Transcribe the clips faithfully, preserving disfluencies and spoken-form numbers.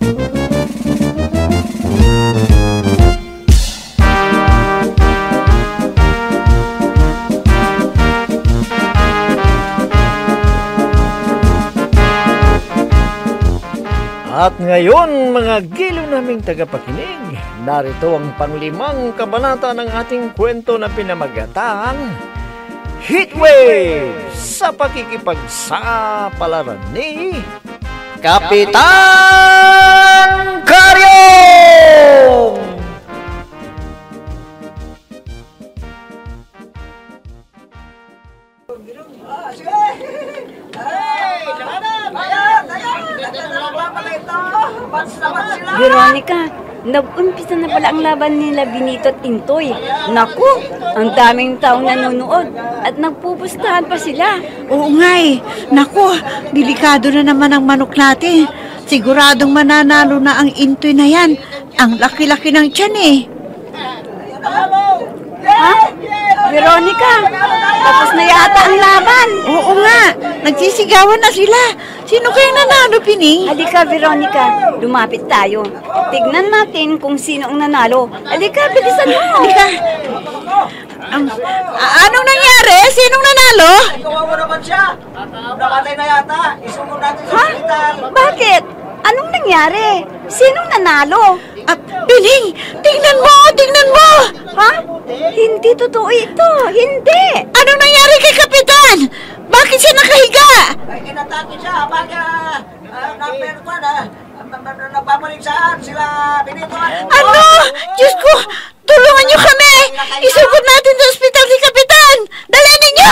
At ngayon, mga giliw naming tagapakinig, narito ang panglimang kabanata ng ating kwento na pinamagatang Heatwave sa pakikipagsapalaran ni Kapitan Karyong! Veronica, nag-umpisa na pala ang laban nila Benito at Intoy. Naku, ang daming taong nanonood at nagpupustahan pa sila. Oo nga eh. Naku, delikado na naman ang manok natin. Siguradong mananalo na ang Intoy na yan. Ang laki-laki ng tiyan eh. Ha? Veronica, tapos na yata ang laban. Oo nga, nagsisigawan na sila. Sino kayang nanalo, Pining? Halika, Veronica, lumapit tayo. Tignan natin kung sino ang nanalo. Halika, bilisan mo. Halika. Um, anong nangyari? Sinong nanalo? Kawawa naman siya. Namatay na yata. Isunod natin sa hospital. Bakit? Anong nangyari? Sinong nanalo? Ah, Pining, tingnan mo, tingnan mo. Ha? Hindi totoo ito. Hindi. Anong nangyari kay Kapitan? Bakit siya nakahiga? Ay, kinatake siya. Baka, uh, na-pertuan, ah. Nagpapalik saan sila Benito. Ano? Diyos ko, tulungan niyo kami. Isugod natin sa ospital si Kapitan. Dali ninyo.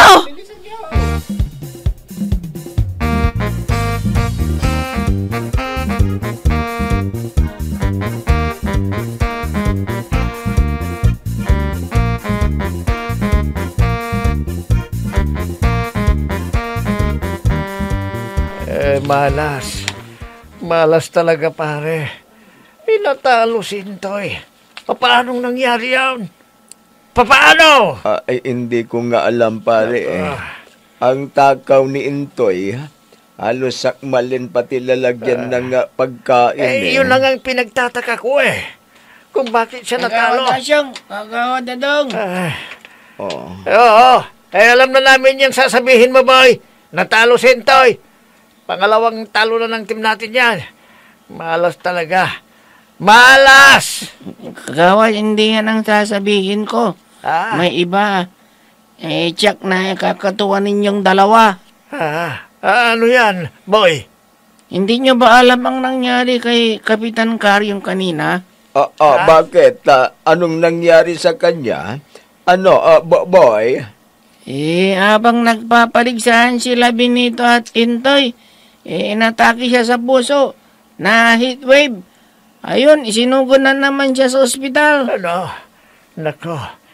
Eh, malas. Malas talaga, pare. Pinatalo si Intoy. Paanong nangyari yan? Paano? Uh, ay, hindi ko nga alam, pare eh. Ang takaw ni Intoy, halos sakmalin pati lalagyan uh, ng uh, pagkain eh. Eh, yun lang ang pinagtataka ko eh. Kung bakit siya natalo. Nagawa siyang, nagawa dadong. Uh, Oo. Oo. Eh, alam na namin yung sasabihin mo, boy. Natalo si Intoy. Pangalawang talo na ng team natin yan. Malas talaga. Malas! Kagawad, hindi yan ang sasabihin ko. Ah. May iba. Eh, check na kakatuwa ninyong dalawa. Ah, ah, ano yan, boy? Hindi nyo ba alam ang nangyari kay Kapitan Karyong kanina? Ah, ah, ah? Bakit? Uh, anong nangyari sa kanya? Ano, uh, boy? Eh, habang nagpapaligsahan sila Benito at Intoy, eh, inatake siya sa puso na heatwave. Ayun, isinugod na naman siya sa ospital. Ano? Nako.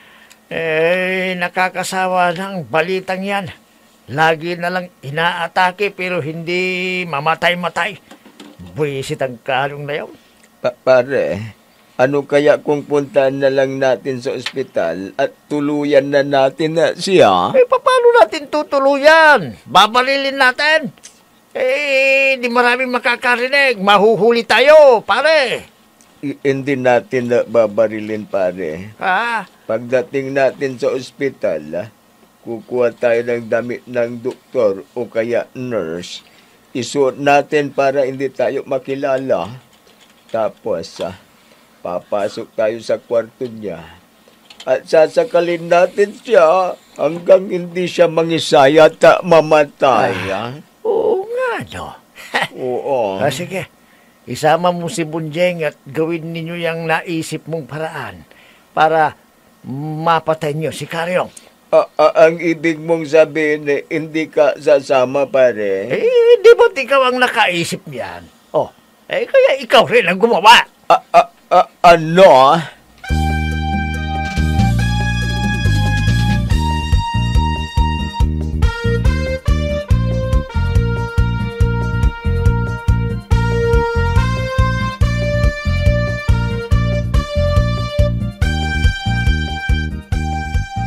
Eh, nakakasawa ng balitang yan. Lagi na lang inaatake pero hindi mamatay-matay. Buwisit ang Karyong na yun. Pa pare, ano kaya kung puntahan na lang natin sa ospital at tuluyan na natin na siya? Eh, paano natin tutuluyan? Babarilin natin. Eh, di maraming makakarinig. Mahuhuli tayo, pare. I hindi natin na babarilin, pare. Ha? Pagdating natin sa ospital, kukuha tayo ng damit ng doktor o kaya nurse. Isuot natin para hindi tayo makilala. Tapos, ah, papasok tayo sa kwarto niya. At sasakalin natin siya hanggang hindi siya mangisaya at mamatay. Ah, oo nga, no? Oo. Ah, sige. Isama mo si Bunjeng at gawin ninyo yung naisip mong paraan para mapatay niyo si Karyong. Uh, uh, ang ibig mong sabihin, eh, hindi ka sasama, pare? Eh, di ba't ikaw ang nakaisip niyan? Oh, eh, kaya ikaw rin ang gumawa. Uh, uh, uh, ano?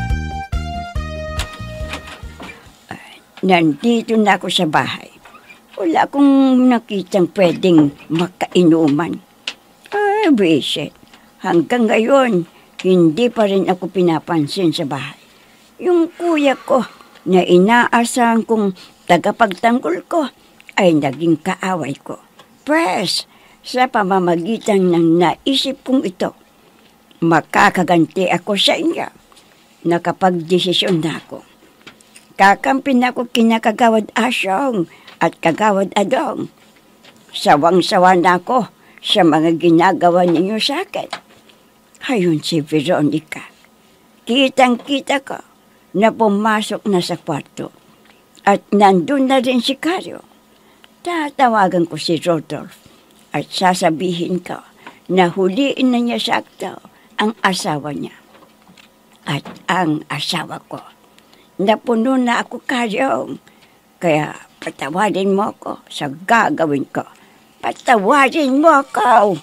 Nandito na ako sa bahay. Wala akong nakitang pwedeng makainuman. Ay, visit. Hanggang ngayon, hindi pa rin ako pinapansin sa bahay. Yung kuya ko na inaasahan kong tagapagtanggol ko ay naging kaaway ko. Press, sa pamamagitan ng naisip kong ito, makakaganti ako sa inyo. Nakapagdesisyon na ako. Kakampi na ako kina Kagawad Asyong at Kagawad Adong. Sawang-sawa na ako sa mga ginagawa ninyo sa akin. Hayon si Veronica. Kitang-kita ko na pumasok na sa kwarto. At nandun na rin si Cario. Tatawagan ko si Rodolph at sasabihin ko na huliin na niya sakto ang asawa niya. At ang asawa ko. Napuno na ako, Cario. Kaya patawarin mo ko sa gagawin ko. Patawarin mo ko!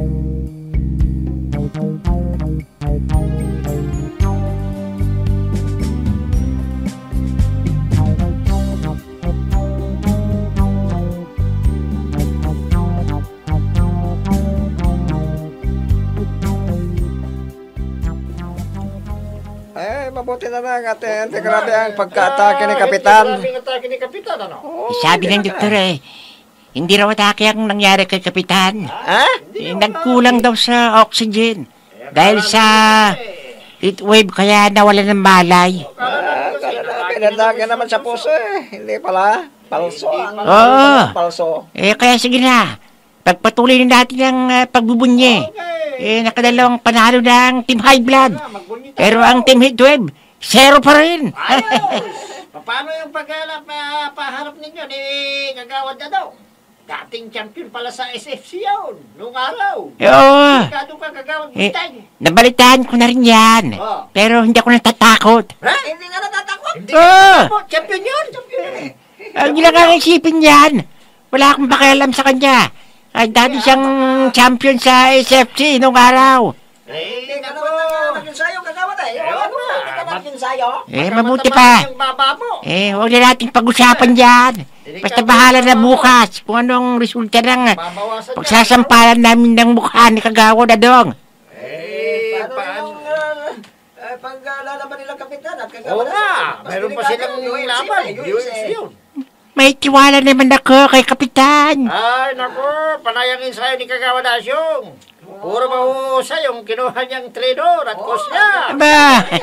Eh, mabuti na lang at eh, grabe ang pagka-atake ni Kapitan. Grabe ang atake ni Kapitan, ano? Sabi ng doktor eh, hindi raw atake ang nangyari kay Kapitan. Ha? Eh, nagkulang daw sa oxygen. Dahil sa heat wave kaya nawala ng malay. Ah, pinatake naman sa puso eh. Hindi pala. Palso ang Oo. palso. Eh, kaya sige na. Pagpatuloy na natin ang uh, pagbubunye. Eh, nakadalawang panalo ng Team High Blood. Pero ang Team Heatwave, zero pa rin. Ayos! Paano yung paghalap uh, paharap ninyo ni Kagawad na daw? Dating champion pala sa S F C yun, noong araw. Oo. Kado ka Kagawad Eh, Butay. nabalitaan ko na rin yan. Oh. Pero hindi ako natatakot. Ha? Hindi nga natatakot? Hindi Oo. ka natatakot. Champion yun! Champion yun! Ang ginakakisipin yan. Wala akong pakialam sa kanya. Ay, dati siyang champion sa S F C noong araw. Eh, Hindi ka nako. naman nag-ensayo, Kagawad eh. Ewan Ano mo. ba? Hindi ka nag-ensayo. Eh, Baka mabuti matama pa. yung baba mo. Eh, huwag na nating pag-usapan dyan. Basta bahala na bukas kung anong resulta ng Babawasan niya. pagsasampalan namin ng mukha ni Kagawad Adong. Eh, Paano paano? yung uh, uh, pag-lalaban nilang Kapitan at Oo Kagawad? nga. Mas Meron pa delikado silang yung U F C laban. pa, eh, U F C yun. May tiwala naman ako kay Kapitan. Ay, naku, panayang ensayo ni Kagawad Asyong. Puro mahusay yung kinuha niyang trainer at coach niya. Aba,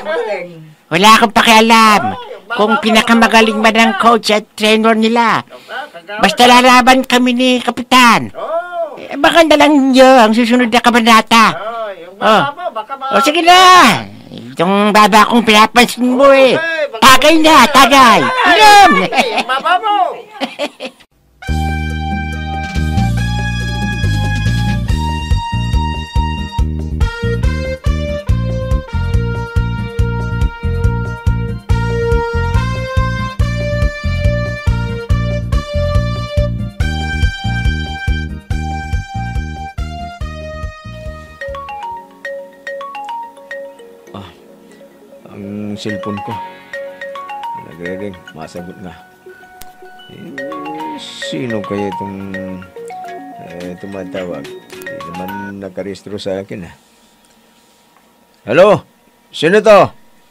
wala akong pakialam kung pinakamagaling man ang coach at trainer nila. Basta lalaban kami ni Kapitan. Oh, Eh, baka na lang nyo ang susunod na kabanata. oh, yung baba mo, baka ma... O sige na, itong baba kong pinapansin mo eh. Tagay na, tagay. Inom! Ay, yung baba mo. Ang cellphone ko. Nagre-ring, masagot nga. Eh, sino kaya itong eh, tumatawag? Hindi naman nakarestro sa akin, ha? Hello? Sino to?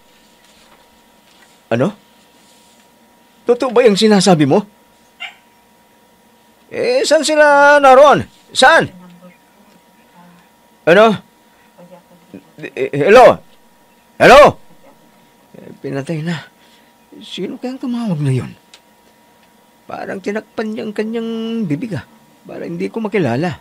Ano? Totoo ba yung sinasabi mo? Eh, saan sila naroon? Saan? Ano? Eh, hello? Hello? Eh, pinatay na. Sino kayang tumawag na yun? Parang tinakpan niya ang kanyang bibig, ah. Para hindi ko makilala.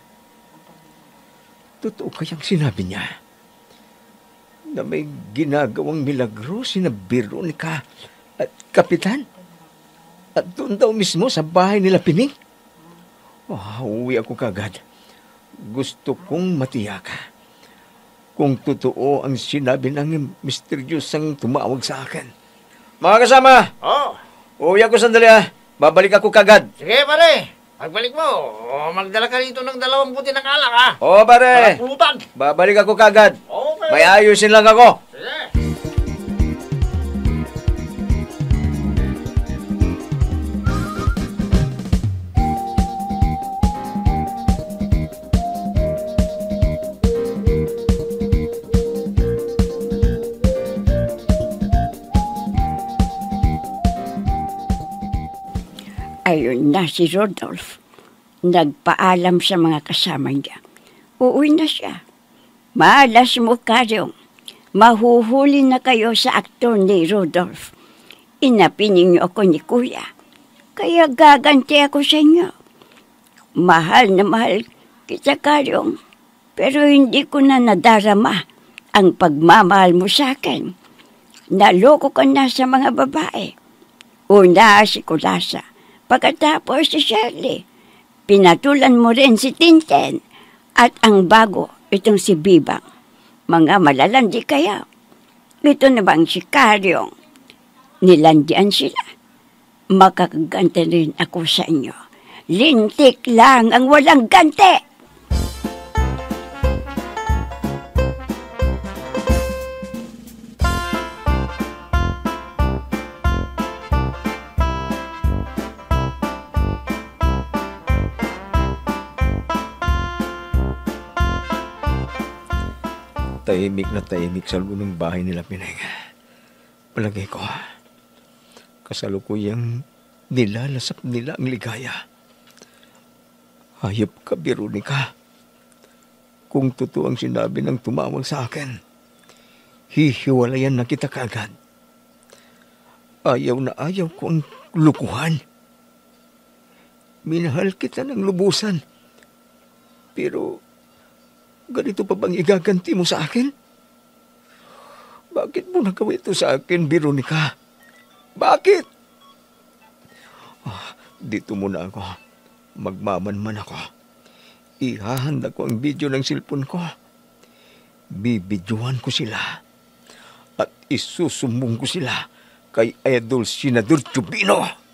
Totoo kayang sinabi niya na may ginagawang milagro sina Veronica at Kapitan? At doon daw mismo sa bahay nila Pining? Oh, uwi ako kagad. Gusto kong matiyaka kung totoo ang sinabi ng misteryosang tumawag sa akin. Mga kasama, Oh, uwi ako sandali, ah. Babalik ako kagad. sige pare. Pagbalik mo, oh, magdala ka rito ng dalawang buti ng alak, ha? Oo, pare. Para pulutan. Babalik ako kagad. Okay. May ayusin lang ako. Sige. Ayun na si Rodolph. Nagpaalam sa mga kasama niya. Uuwi na siya. Malas mo, Karyong. Mahuhuli na kayo sa aktor ni Rodolph. Inapinin niyo ako ni Kuya. Kaya gaganti ako sa inyo. Mahal na mahal kita, Karyong. Pero hindi ko na nadarama ang pagmamahal mo sa akin. Naloko ka na sa mga babae. Una si Kulasa, pagkatapos si Shirley. Pinatulan mo rin si Tintin. At ang bago, itong si Bibang. Mga malalandi kaya. Ito na bang si Karyong? Nilandian sila. Makakaganti rin ako sa inyo. Lintik lang ang walang ganti. Tahimik na tahimik sa loob ng bahay nila Pineng. Palagay ko, kasalukuyang nilalasap nila ang ligaya. Hayop ka, Veronica. Kung totoo ang sinabi ng tumawag sa akin, hihiwalayan na kita kaagad. Ayaw na ayaw ko ang lukuhan. Minahal kita ng lubusan. Pero ganito pa bang igaganti mo sa akin? Bakit mo nagawa ito sa akin, Veronica? Bakit? Oh, dito muna ako. Magmamanman ako. Ihahanda ko ang video ng cellphone ko. Bibidyohan ko sila. At isusumbong ko sila kay Idol Senador Chubino.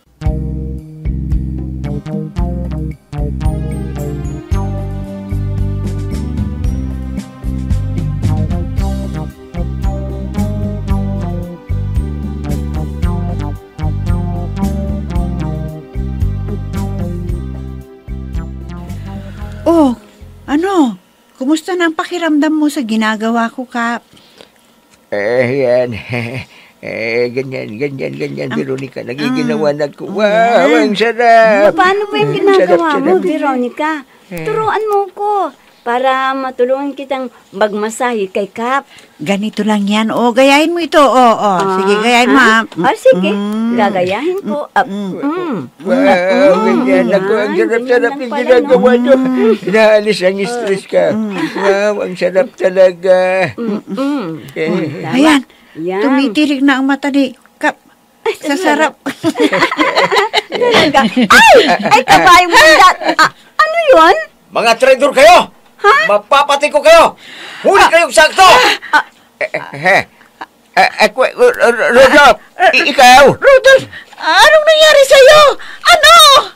Oh, ano? Kumusta na ang pakiramdam mo sa ginagawa ko, Kap? Eh, yan. Eh, ganyan, ganyan, ganyan, Veronica. Nagiginawa na ko. Wow, ang sarap! Paano ba yung ginagawa mo, Veronica? Turuan mo ko para matulungan kitang magmasahe kay Kap. Ganito lang yan. O, gayahin mo ito. O, o. Sige, gayahin mo. Ah, ha? ah, sige. Gagayahin ko. Ah, mm. Wow, ganyan. Ako, ang sarap-sarap yung ginagawa nyo. Inaalis ang stress ka. Wow, ang sarap talaga. Eh, Ayan. Yan. Tumitirik na ang mata ni Kap. Sa sarap. Talaga. Ay! Ay, kabayong bunda. Ah, ano yun? Mga traidor kayo! Ha? Mapapati ko kayo! Huli kayong sakto! Eh, eh, eh, eh, Rodolph! Ikaw! Rudolph, anong nangyari sa'yo? Ano?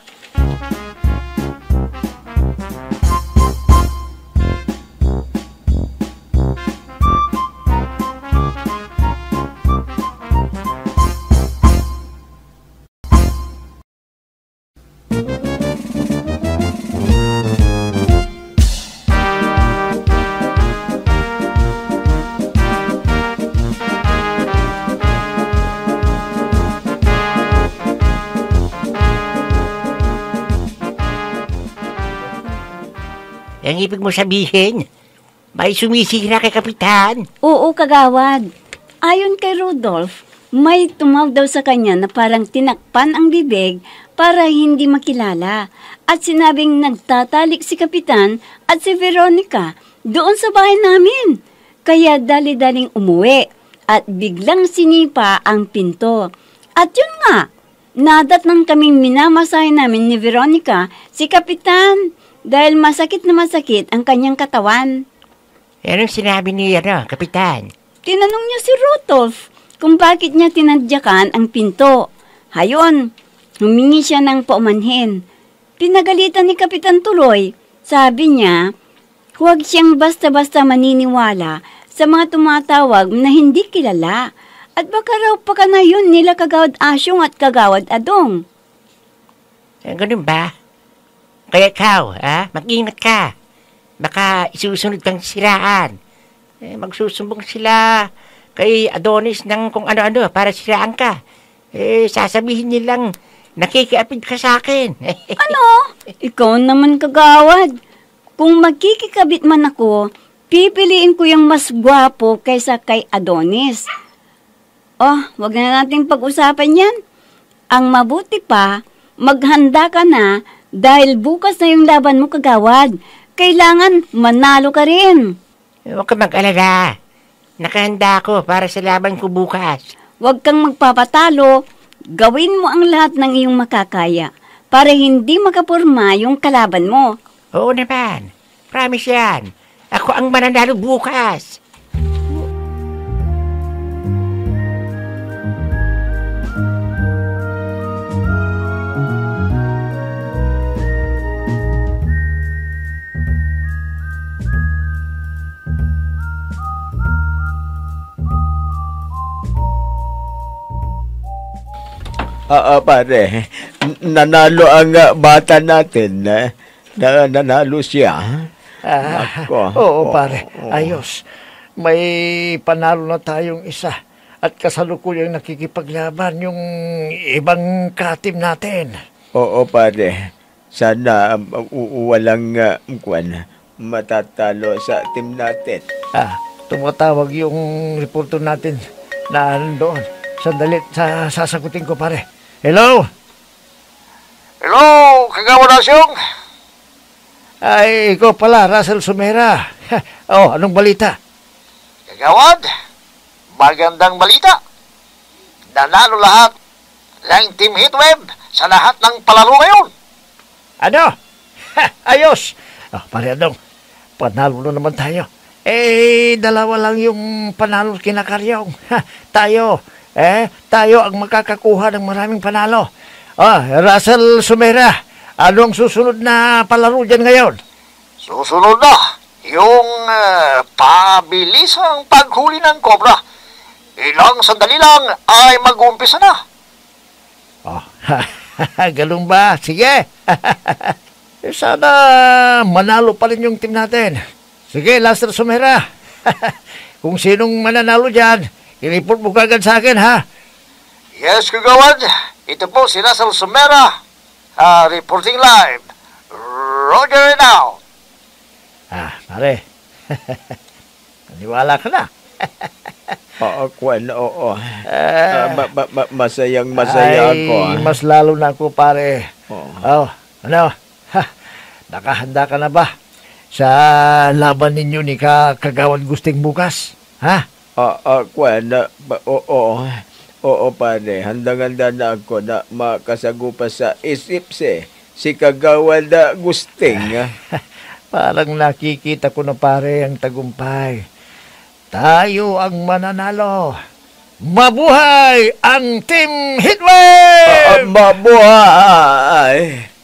Ang ibig mo sabihin, may sumisira kay Kapitan. Oo, kagawad. Ayon kay Rudolph, may tumawag daw sa kanya na parang tinakpan ang bibig para hindi makilala. At sinabing nagtatalik si Kapitan at si Veronica doon sa bahay namin. Kaya dali-daling umuwi at biglang sinipa ang pinto. At yun nga, nadatnan kaming minamasahe namin ni Veronica si Kapitan dahil masakit na masakit ang kanyang katawan. Anong sinabi ni ano, Kapitan? Tinanong niya si Rudolph kung bakit niya tinadyakan ang pinto. Hayon, humingi siya ng paumanhin. Pinagalitan ni Kapitan tuloy. Sabi niya, huwag siyang basta-basta maniniwala sa mga tumatawag na hindi kilala. At baka raw pa ka na yun nila Kagawad Asyong at Kagawad Adong. Eh, ganun ba? Kaya ikaw, ha? Mag-ingat ka. Baka isusunod kang siraan. Eh, magsusumbong sila kay Adonis ng kung ano-ano para siraan ka. Eh, sasabihin nilang nakikiapid ka sa akin. Ano? Ikaw naman kagawad. Kung magkikikabit man ako, pipiliin ko yung mas gwapo kaysa kay Adonis. Oh, wag na nating pag-usapan yan. Ang mabuti pa, maghanda ka na dahil bukas na yung laban mo kagawad. Kailangan manalo ka rin. Huwag ka mag-alala. Nakahanda ako para sa laban ko bukas. Huwag kang magpapatalo. Gawin mo ang lahat ng iyong makakaya para hindi makapurma yung kalaban mo. Oo naman. Promise yan. Ako ang mananalo bukas. Ah, ah, pare, nanalo ang ah, bata natin. Eh. Na, nanalo siya. Ah, Ako. oo, pare. Ayos. May panalo na tayong isa. At kasalukuyang nakikipaglaban yung ibang katim natin. Oo, pare. Sana um, u- walang uh, kwan, matatalo sa team natin. Ah, tumatawag yung reporter natin na nandoon. Sandali, sa sasagutin ko, pare. Hello? Hello, Kagawa Nasyong? Ay, ikaw pala, Russell Sumera. Oh, anong balita? Kagawad, magandang balita. Nanalo lahat ng Team Heatwave sa lahat ng palaro ngayon. Ano? Ha, ayos! Oh, pare Adong, panalo na naman tayo. Eh, dalawa lang yung panalo kinakaryong. Ha, tayo, eh, tayo ang makakakuha ng maraming panalo. Ah, Russell Sumera, ano ang susunod na palaro dyan ngayon? Susunod na yung uh, pabilisang paghuli ng kobra. Ilang sandali lang ay mag-uumpisa na. Oh, ganun ba? Sige. Eh, sana manalo pa rin yung team natin. Sige, Lester Sumera. Kung sinong mananalo dyan, i-report mo kagad sa akin, ha? Yes, Kagawad. Ito po si Russell Sumera, uh, reporting live. Roger now. Ah, pare. Naniwala ka na. Oo, kwan, oo. Ah, Ah, ma- ma- ma- masayang masaya ay, ako. ah. mas lalo na ako, pare. Oo. Oh, ano? Ha, nakahanda ka na ba sa laban ninyo ni ka Kagawad Gusting bukas? Ha? Ah, ah, kwan, na, ba- oo, oo, pare. Handang-handa na ako na makasagupa sa isipse si Kagawad ah, Gusting. ah. Parang nakikita ko na, pare, ang tagumpay. Tayo ang mananalo. Mabuhay ang Team Ah, Heatwave! mabuhay!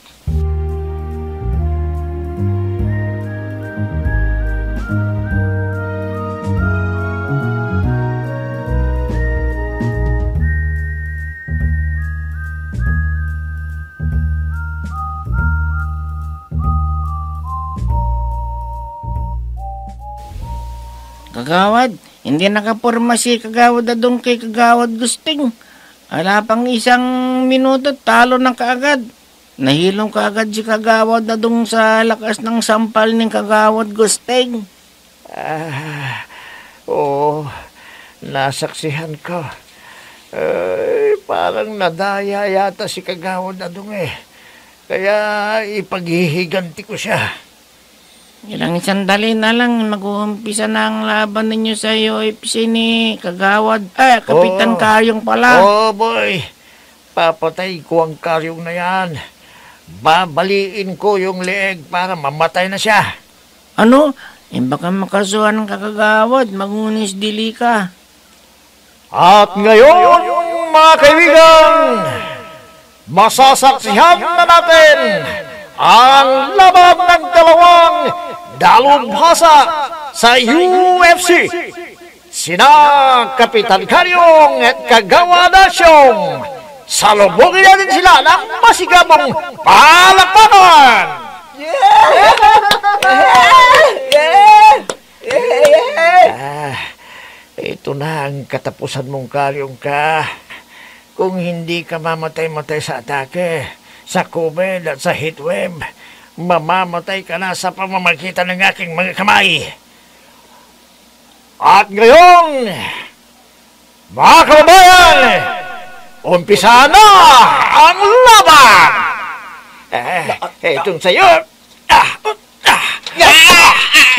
Kagawad, hindi nakapurma si Kagawad Adong kay Kagawad Gusting. Ala pang isang minuto, talo na kaagad. Nahilong kaagad si Kagawad Adong sa lakas ng sampal ng Kagawad Gusting. Ah, oo, nasaksihan ko. Eh, parang nadaya yata si Kagawad Adong eh. Kaya ipaghihiganti ko siya. Ilang sandali na lang, mag-uumpisa na ang laban ninyo sa U F C ni Kagawad. Eh, Kapitan Oo. Karyong pala. Oh boy, papatay ko ang karyong na yan. Babaliin ko yung leeg para mamatay na siya. Ano? Eh, baka makasuhan ng Kagawad, magunis dili ka. At ngayon, mga kaibigan, masasaksihan na natin ang laban ng dalawang dalubhasa sa U F C. Sina Kapitan Karyong at Kagawad Nasyong. Salubungin natin sila ng masigabong palakpakan! Ah, ito na ang katapusan mong, Karyong ka. Kung hindi ka mamatay-matay sa atake, sa COVID at sa heatwave, mamamatay ka na sa pamamagitan ng aking mga kamay. At ngayon, mga kababayan, umpisa na ang laban! Eh, eh itong sa'yo. Ah, ah, ah,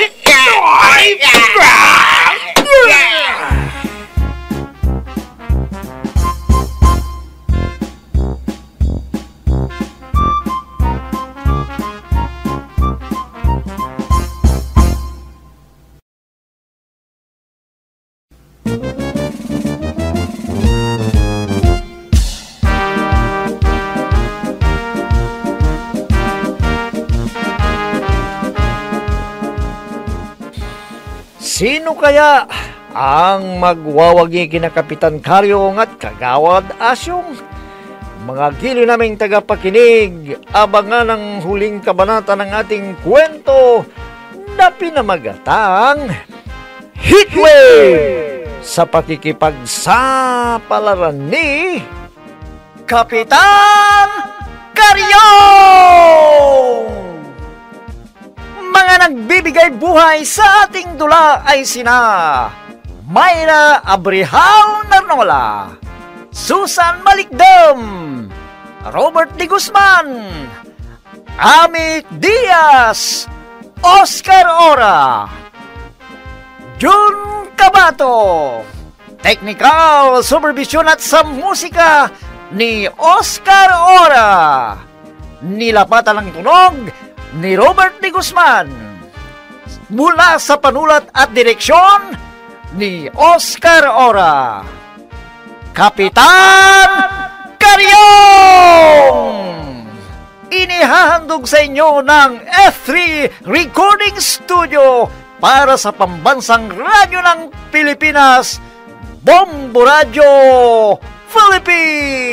Sino kaya ang magwawagi kina Kapitan Karyong at Kagawad Asyong? Mga giliw naming tagapakinig, abangan ang huling kabanata ng ating kwento na pinamagatang Heatwave sa pakikipagsapalaran ni Kapitan Karyong! Mga nagbibigay buhay sa ating dula ay sina Mayra Abrihal Narnola, Susan Malikdam, Robert D. Guzman, Ami Diaz, Oscar Ora, Jun Cabato, Technical Supervision at sa musika ni Oscar Ora, nilapatan ng tunog ni Robert D. Guzman, mula sa panulat at direksyon ni Oscar Ora. Kapitan Karyong! Inihahandog sa inyo ng F three Recording Studio para sa pambansang radyo ng Pilipinas, Bombo Radio Philippines!